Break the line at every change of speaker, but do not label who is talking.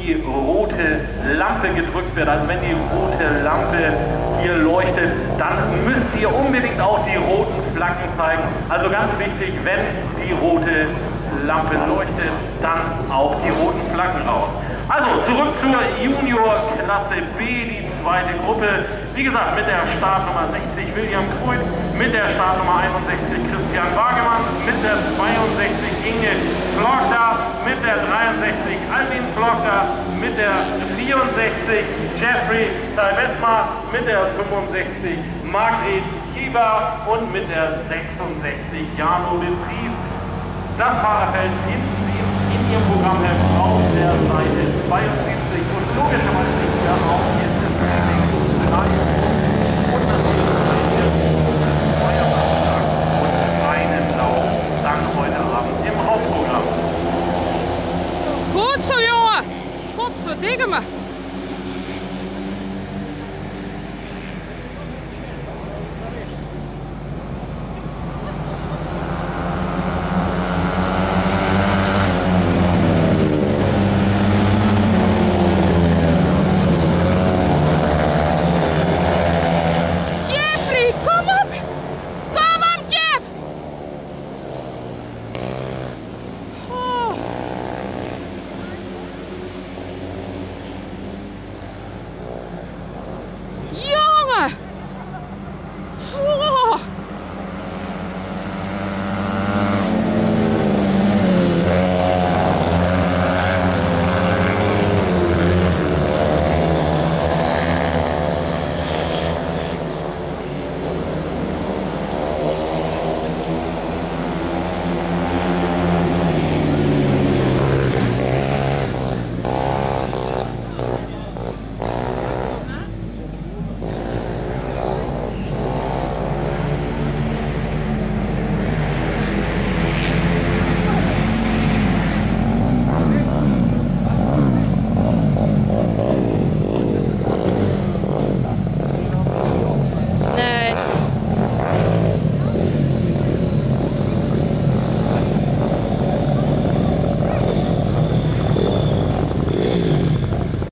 die rote Lampe gedrückt wird, also wenn die rote Lampe hier leuchtet, dann müsst ihr unbedingt auch die roten Flaggen zeigen. Also ganz wichtig, wenn die rote Lampe leuchtet, dann auch die roten Flaggen raus. Also zurück zur Junior-Klasse B, die zweite Gruppe. Wie gesagt, mit der Startnummer 60 William Kreuth, mit der Startnummer 61 Christian Wagemann, mit der 62 Inge Slogda, mit der 63 Albin Slogda, mit der 64 Jeffrey Salvesma, mit der 65 Margret Kieber und mit der 66 Jano de Vries. Das Fahrerfeld finden Sie in Ihrem Programmheft auf der Seite 72 und logischerweise ist ja auch hier das Bereich und natürlich Feuerwehrtag und einen Lauf dann heute Abend im Hauptprogramm.
Goed zo, jongen! Godverdikke me!